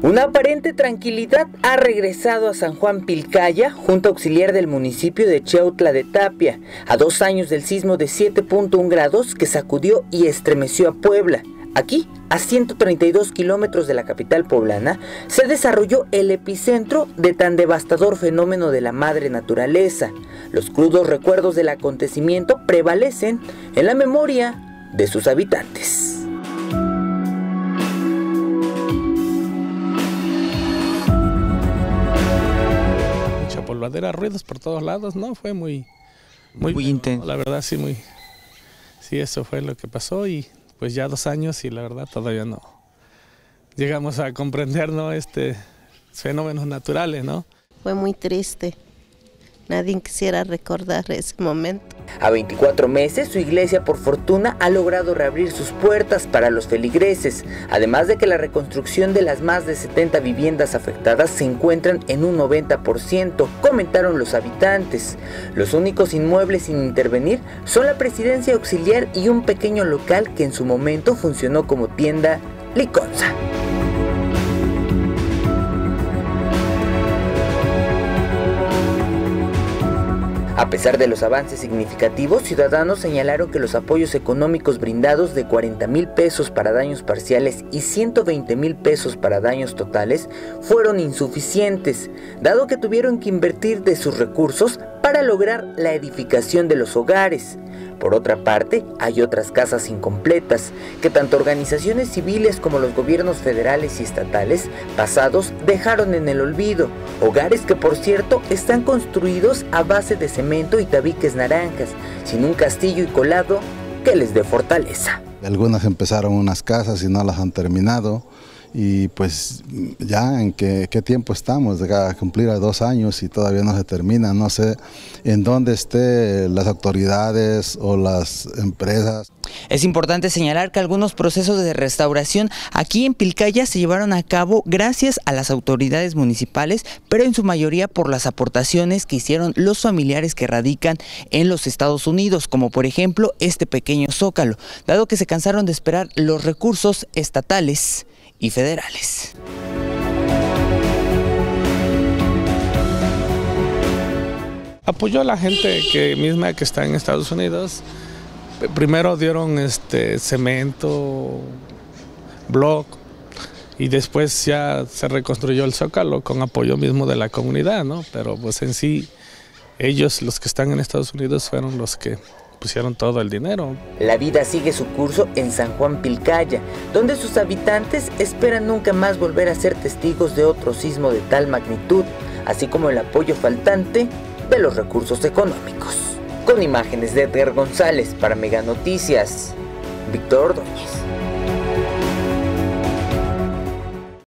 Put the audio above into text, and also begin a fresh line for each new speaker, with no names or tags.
Una aparente tranquilidad ha regresado a San Juan Pilcaya, junta auxiliar del municipio de Chiautla de Tapia, a 2 años del sismo de 7.1 grados que sacudió y estremeció a Puebla. Aquí, a 132 kilómetros de la capital poblana, se desarrolló el epicentro de tan devastador fenómeno de la madre naturaleza. Los crudos recuerdos del acontecimiento prevalecen en la memoria de sus habitantes.
Polvadera, ruidos por todos lados, ¿no? Fue muy
intenso.
La verdad, sí, eso fue lo que pasó y pues ya 2 años y la verdad todavía no llegamos a comprender, ¿no? Fenómenos naturales, ¿no?
Fue muy triste. Nadie quisiera recordar ese momento.
A 24 meses, su iglesia, por fortuna, ha logrado reabrir sus puertas para los feligreses, además de que la reconstrucción de las más de 70 viviendas afectadas se encuentran en un 90%, comentaron los habitantes. Los únicos inmuebles sin intervenir son la presidencia auxiliar y un pequeño local que en su momento funcionó como tienda Liconza. A pesar de los avances significativos, ciudadanos señalaron que los apoyos económicos brindados de 40,000 pesos para daños parciales y 120,000 pesos para daños totales fueron insuficientes, dado que tuvieron que invertir de sus recursos para lograr la edificación de los hogares. Por otra parte, hay otras casas incompletas que tanto organizaciones civiles como los gobiernos federales y estatales pasados dejaron en el olvido. Hogares que, por cierto, están construidos a base de cemento y tabiques naranjas, sin un castillo y colado que les dé fortaleza.
Algunas empezaron unas casas y no las han terminado. Y pues ya en qué tiempo estamos, a cumplir a 2 años y todavía no se termina. No sé en dónde estén las autoridades o las empresas.
Es importante señalar que algunos procesos de restauración aquí en Pilcaya se llevaron a cabo gracias a las autoridades municipales, pero en su mayoría por las aportaciones que hicieron los familiares que radican en los Estados Unidos, como por ejemplo este pequeño zócalo, dado que se cansaron de esperar los recursos estatales y federales.
Apoyó a la gente misma que está en Estados Unidos. Primero dieron cemento, block, y después ya se reconstruyó el zócalo con apoyo mismo de la comunidad, ¿no? Pero pues en sí, ellos, los que están en Estados Unidos, fueron los que pusieron todo el dinero.
La vida sigue su curso en San Juan Pilcaya, donde sus habitantes esperan nunca más volver a ser testigos de otro sismo de tal magnitud, así como el apoyo faltante de los recursos económicos. Con imágenes de Edgar González para Mega Noticias, Víctor Ordóñez.